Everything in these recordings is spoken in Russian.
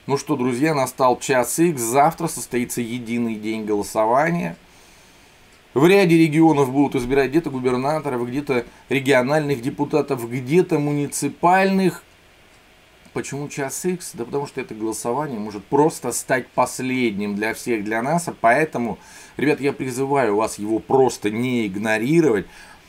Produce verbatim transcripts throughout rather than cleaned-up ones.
Ну что, друзья, настал час икс. Завтра состоится единый день голосования. В ряде регионов будут избирать где-то губернаторов, где-то региональных депутатов, где-то муниципальных. Почему час икс? Да потому что это голосование может просто стать последним для всех, для нас. А поэтому, ребят, я призываю вас его просто не игнорировать.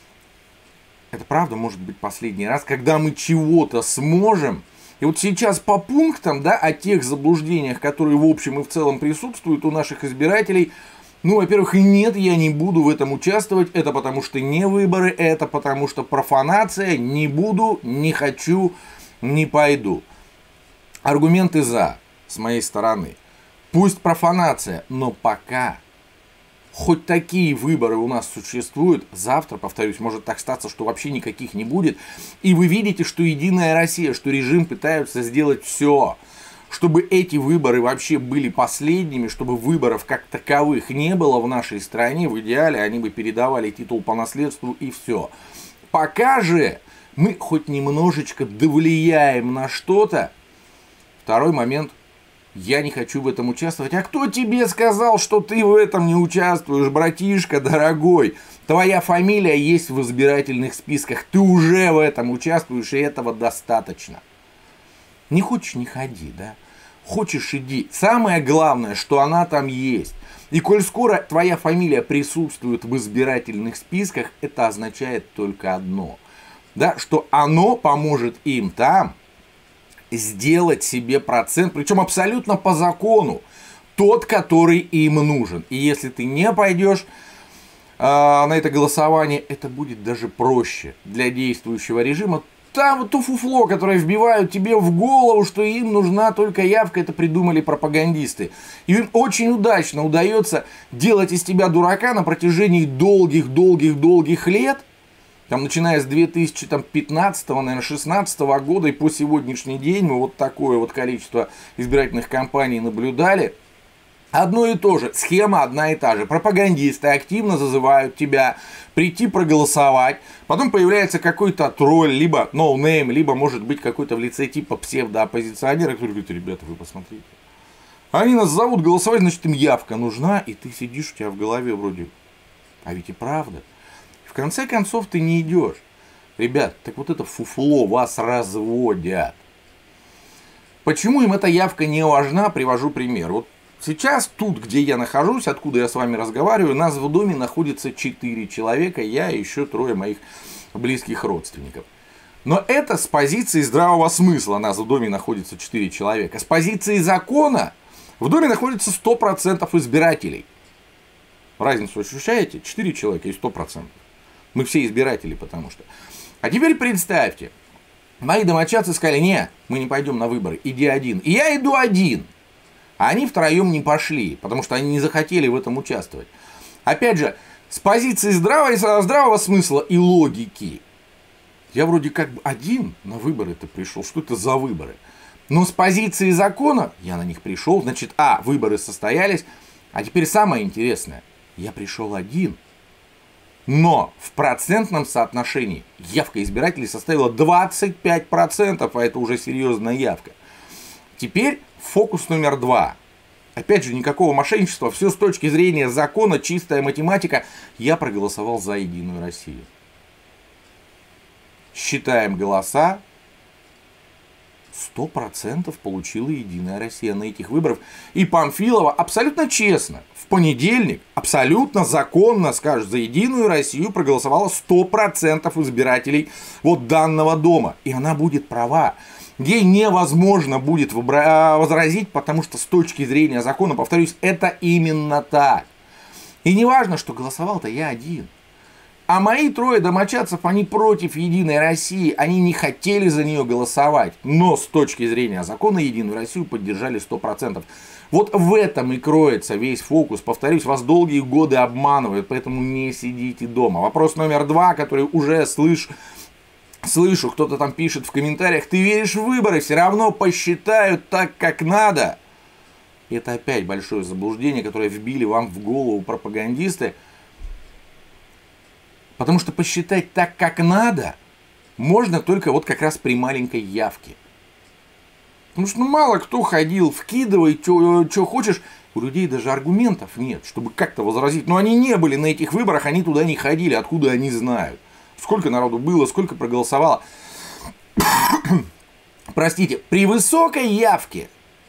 Это правда может быть последний раз, когда мы чего-то сможем. И вот сейчас по пунктам, да, о тех заблуждениях, которые в общем и в целом присутствуют у наших избирателей, ну, во-первых, нет, я не буду в этом участвовать, это потому что не выборы, это потому что профанация, не буду, не хочу, не пойду. Аргументы за, с моей стороны. Пусть профанация, но пока хоть такие выборы у нас существуют, завтра, повторюсь, может так статься, что вообще никаких не будет. И вы видите, что Единая Россия, что режим пытаются сделать все, чтобы эти выборы вообще были последними, чтобы выборов как таковых не было в нашей стране. В идеале они бы передавали титул по наследству и все. Пока же мы хоть немножечко довлияем на что-то. Второй момент. Я не хочу в этом участвовать. А кто тебе сказал, что ты в этом не участвуешь, братишка дорогой? Твоя фамилия есть в избирательных списках. Ты уже в этом участвуешь, и этого достаточно. Не хочешь, не ходи, да? Хочешь, иди. Самое главное, что она там есть. И коль скоро твоя фамилия присутствует в избирательных списках, это означает только одно. Да, что оно поможет им там сделать себе процент, причем абсолютно по закону, тот, который им нужен. И если ты не пойдешь э, на это голосование, это будет даже проще для действующего режима. Там вот то фуфло, которое вбивают тебе в голову, что им нужна только явка, это придумали пропагандисты. И им очень удачно удается делать из тебя дурака на протяжении долгих-долгих-долгих лет. Там, начиная с две тысячи пятнадцатого, наверное, шестнадцатого года и по сегодняшний день мы вот такое вот количество избирательных кампаний наблюдали. Одно и то же, схема одна и та же. Пропагандисты активно зазывают тебя прийти проголосовать. Потом появляется какой-то тролль, либо ноунейм, либо может быть какой-то в лице типа псевдооппозиционера, который говорит: ребята, вы посмотрите. Они нас зовут голосовать, значит им явка нужна, и ты сидишь, у тебя в голове вроде, а ведь и правда. В конце концов ты не идешь. Ребят, так вот это фуфло вас разводят. Почему им эта явка не важна? Привожу пример. Вот сейчас тут, где я нахожусь, откуда я с вами разговариваю, нас в доме находится четыре человека, я и еще трое моих близких родственников. Но это с позиции здравого смысла. Нас в доме находится четыре человека. С позиции закона в доме находится сто процентов избирателей. Разницу ощущаете? четыре человека и сто процентов. Мы все избиратели, потому что. А теперь представьте, мои домочадцы сказали: не, мы не пойдем на выборы, иди один. И я иду один. А они втроем не пошли, потому что они не захотели в этом участвовать. Опять же, с позиции здравого, здравого смысла и логики. Я вроде как бы один на выборы-то пришел. Что это за выборы? Но с позиции закона я на них пришел. Значит, а, выборы состоялись. А теперь самое интересное. Я пришел один. Но в процентном соотношении явка избирателей составила двадцать пять процентов, а это уже серьезная явка. Теперь фокус номер два. Опять же, никакого мошенничества, все с точки зрения закона, чистая математика. Я проголосовал за Единую Россию. Считаем голоса. сто процентов получила Единая Россия на этих выборах. И Памфилова абсолютно честно в понедельник абсолютно законно скажет: за Единую Россию проголосовало сто процентов избирателей вот данного дома. И она будет права. Ей невозможно будет возразить, потому что с точки зрения закона, повторюсь, это именно так. И не важно, что голосовал-то я один. А мои трое домочадцев, они против Единой России, они не хотели за нее голосовать, но с точки зрения закона Единую Россию поддержали сто процентов. Вот в этом и кроется весь фокус. Повторюсь, вас долгие годы обманывают, поэтому не сидите дома. Вопрос номер два, который уже слышу, слышу, кто-то там пишет в комментариях: ты веришь в выборы, все равно посчитают так, как надо. Это опять большое заблуждение, которое вбили вам в голову пропагандисты. Потому что посчитать так, как надо, можно только вот как раз при маленькой явке. Потому что ну, мало кто ходил, вкидывай, что хочешь. У людей даже аргументов нет, чтобы как-то возразить. Но они не были на этих выборах, они туда не ходили. Откуда они знают? Сколько народу было, сколько проголосовало. Простите, при высокой явке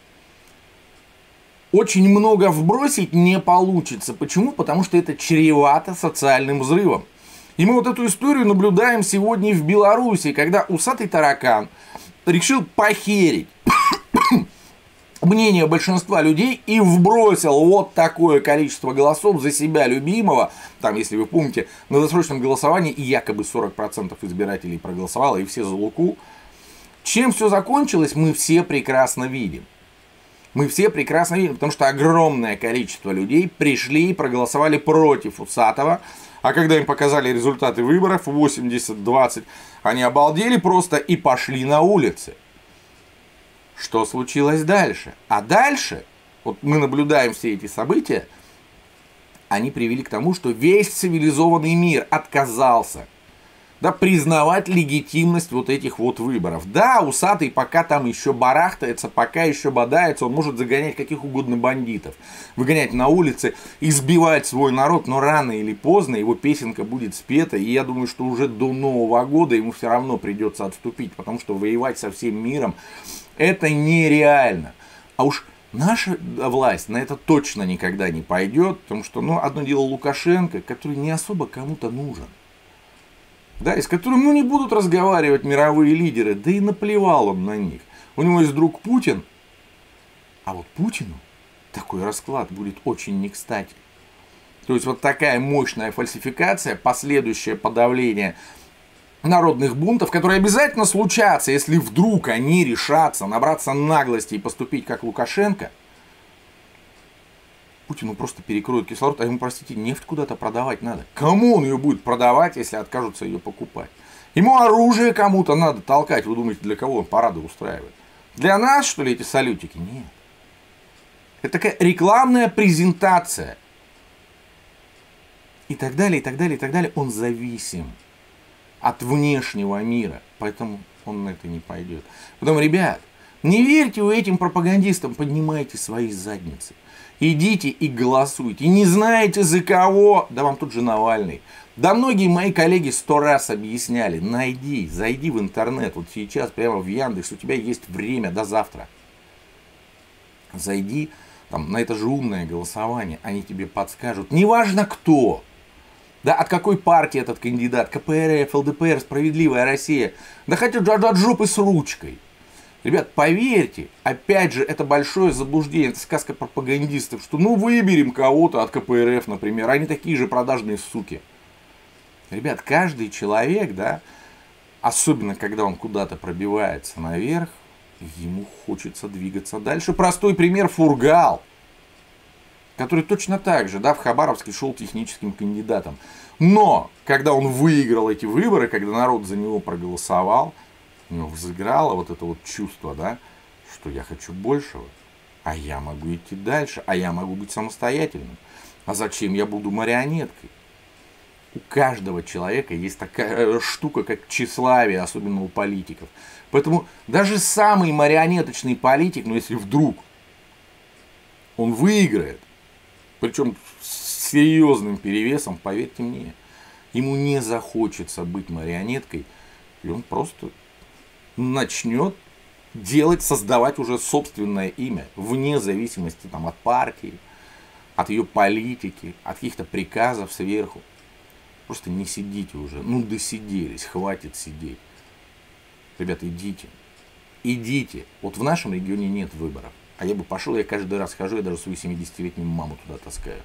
очень много вбросить не получится. Почему? Потому что это чревато социальным взрывом. И мы вот эту историю наблюдаем сегодня в Беларуси, когда усатый таракан решил похерить мнение большинства людей и вбросил вот такое количество голосов за себя любимого. Там, если вы помните, на досрочном голосовании якобы сорок процентов избирателей проголосовало, и все за Луку. Чем все закончилось, мы все прекрасно видим. Мы все прекрасно видим, потому что огромное количество людей пришли и проголосовали против усатого. А когда им показали результаты выборов восемьдесят двадцать, они обалдели просто и пошли на улицы. Что случилось дальше? А дальше, вот мы наблюдаем все эти события, они привели к тому, что весь цивилизованный мир отказался, да, признавать легитимность вот этих вот выборов. Да, усатый пока там еще барахтается, пока еще бодается, он может загонять каких угодно бандитов, выгонять на улицы, избивать свой народ, но рано или поздно его песенка будет спета, и я думаю, что уже до Нового года ему все равно придется отступить, потому что воевать со всем миром это нереально. А уж наша власть на это точно никогда не пойдет, потому что, ну, одно дело Лукашенко, который не особо кому-то нужен. Да, и с которым, ну, не будут разговаривать мировые лидеры, да и наплевал он на них. У него есть друг Путин, а вот Путину такой расклад будет очень не кстати. То есть вот такая мощная фальсификация, последующее подавление народных бунтов, которые обязательно случатся, если вдруг они решатся набраться наглости и поступить как Лукашенко, Путину просто перекроют кислород, а ему, простите, нефть куда-то продавать надо. Кому он ее будет продавать, если откажутся ее покупать? Ему оружие кому-то надо толкать. Вы думаете, для кого он парады устраивает? Для нас, что ли, эти салютики? Нет. Это такая рекламная презентация. И так далее, и так далее, и так далее. Он зависим от внешнего мира, поэтому он на это не пойдет. Потом, ребят, не верьте вы этим пропагандистам, поднимайте свои задницы. Идите и голосуйте. Не знаете за кого? Да вам тут же Навальный. Да многие мои коллеги сто раз объясняли. Найди, зайди в интернет. Вот сейчас прямо в Яндекс. У тебя есть время до завтра. Зайди там, на это же умное голосование. Они тебе подскажут. Неважно кто. Да, от какой партии этот кандидат? ка пэ эр эф, эл дэ пэ эр, Справедливая Россия. Да хотя от жопы с ручкой. Ребят, поверьте, опять же, это большое заблуждение, это сказка пропагандистов, что ну выберем кого-то от ка пэ эр эф, например, они такие же продажные суки. Ребят, каждый человек, да, особенно когда он куда-то пробивается наверх, ему хочется двигаться дальше. Простой пример — Фургал, который точно так же, да, в Хабаровске шел техническим кандидатом. Но, когда он выиграл эти выборы, когда народ за него проголосовал, у него взыграло вот это вот чувство, да, что я хочу большего, а я могу идти дальше, а я могу быть самостоятельным. А зачем я буду марионеткой? У каждого человека есть такая штука, как тщеславие, особенно у политиков. Поэтому даже самый марионеточный политик, ну если вдруг он выиграет, причем с серьезным перевесом, поверьте мне, ему не захочется быть марионеткой, и он просто начнет делать, создавать уже собственное имя, вне зависимости там, от партии, от ее политики, от каких-то приказов сверху. Просто не сидите уже, ну досиделись, хватит сидеть. Ребята, идите, идите. Вот в нашем регионе нет выборов. А я бы пошел, я каждый раз хожу, я даже свою семидесятилетнюю маму туда таскаю.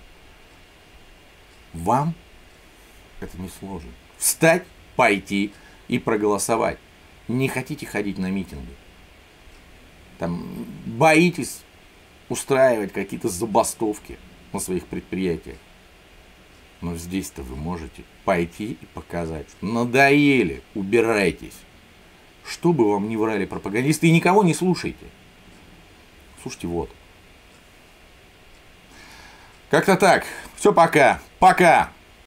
Вам это не сложно. Встать, пойти и проголосовать. Не хотите ходить на митинги? Там, боитесь устраивать какие-то забастовки на своих предприятиях? Но здесь-то вы можете пойти и показать. Надоели, убирайтесь. Что бы вам ни врали пропагандисты, и никого не слушайте. Слушайте, вот. Как-то так. Все, пока. Пока.